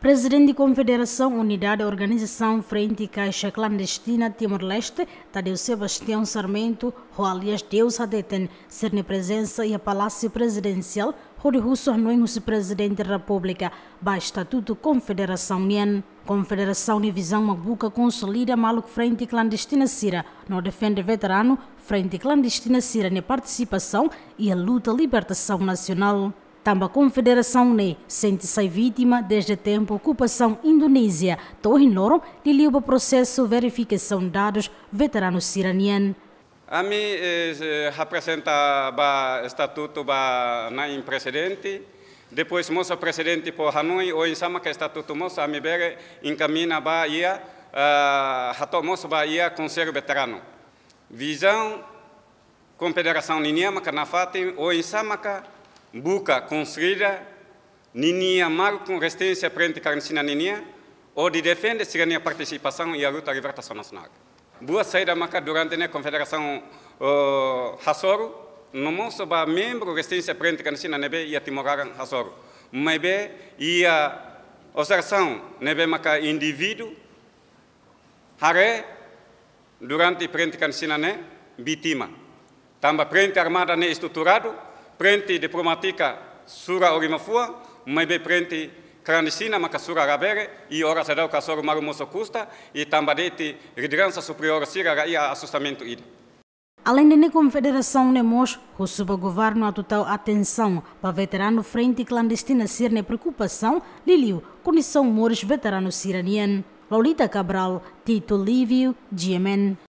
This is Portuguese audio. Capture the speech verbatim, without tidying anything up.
Presidente da Confederação Unidade da Organização Frente Caixa Clandestina Timor-Leste, Tadeu Sebastião Sarmento, o aliás Deus Hadeten, ser na presença e a Palácio Presidencial, onde Russo não é Presidente da República, ba Estatuto Confederação União. Confederação de Visão Mabuca consolida Maluco Frente Clandestina Sira, não defende veterano, Frente Clandestina Sira na participação e a luta libertação nacional. Também a Confederação N E sente-se vítima desde o tempo ocupação Indonésia, tornou de livre processo verificação de dados veteranos siranianos. A mim eh, representa o estatuto ba na presidente, depois moça presidente por Hanoi ou em sama que estatuto moça a me bere encaminha ba ia rato moça ba ia conselho veterano. Visão Confederação Ninia maka na fatim ou em sama ka buka construída ninia marco resistência frente carnicina ninia ou de defender a participação e a luta à libertação nacional. Boa saída marca durante a Confederação uh, Hasoro, no moço ba membro resistência frente carnicina nebe e a Timoraran Hasoro, mas be e a observação nebe marca indivíduo hare durante frente carnicina ne vítima, também frente armada ne estruturado. Frente diplomática sura orimafua, mas bem frente clandestina maka sura rabere e ora sadau kasoro maru moso custa e tambadete liderança superior sira raia assustamento ide. Além da Confederação Nemos, o subgoverno a total atenção para veterano frente clandestina ser na preocupação liliu condição mores veterano siraniano. Lolita Cabral, Tito Lívio, G M N.